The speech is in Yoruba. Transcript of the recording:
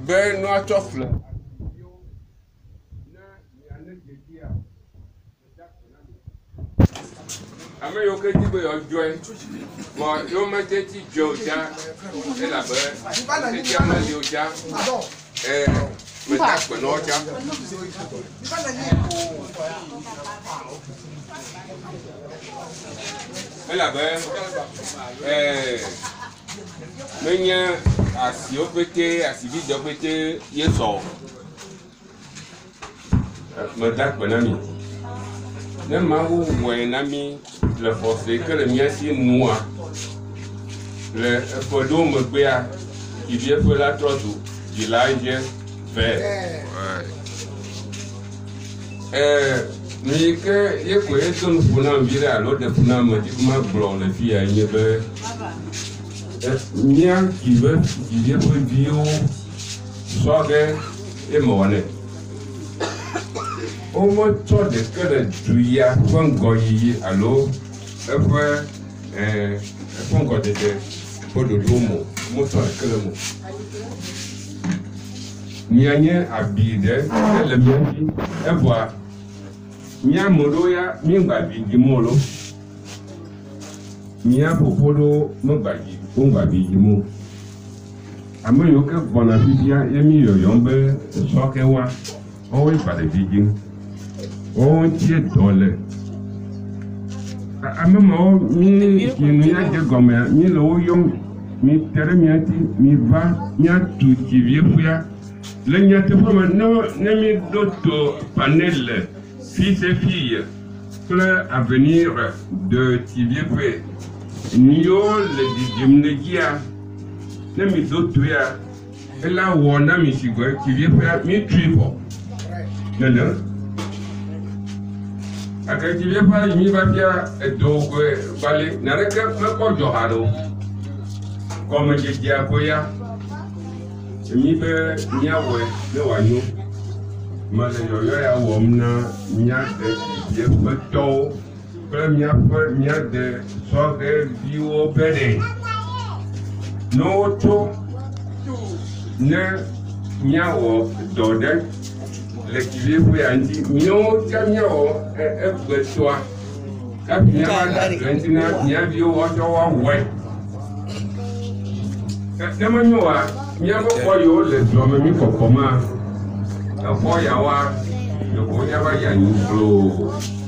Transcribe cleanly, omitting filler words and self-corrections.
be no atofle ame yo ke di be yo join mo yo me te ti jo ja e la be te ti ama li o ja me ta pe no ja e la be menye asi o pete asi bi do pete ye so me ta pe na mi ne ma wo we na mi le forcer que le mien si noir le podo me gbea qui vient pour la trozo du linge vert mais que ye ko e ton funa vire alors de funa me dit ma blanc les filles a une be mien qui vient pour bio soge et monnaie au moins toi de que le duya font goyi alors font goyi de pour le lomo moto que le mot nianye abide le mianti et voir nya moloya mingba bingi molo nya popolo mbaji ngba bingi mo amoyo ke bona bibia emi yo yombe soke wa o we pade bingi o tie dole amemo mi kinu ya je gome mi lo yom mi tere mi ati mi va nya tu ti viefia le nya te fama no ne mi doto panel fils et filles plein à venir de Tivier-Pré. Nio le Dimnegia, ne mi dotuya, et là où on a mis Tivier-Pré, mi triple. Non. À Tivier-Pré, mi va bien et donc, balé, n'a rien que pas Joharo. Comme je dis à Koya, mi be niawe, ne wanyo. Male yo ya womna nya de ye beto premier nya de soge biwo bede no to ne nya wo dode le kive fu andi nyo ja nya wo beto a nya ba da nya biwo wo to wa we e ma nyo wa nya ko yo le do me mi kokoma. Boy, I want to go never.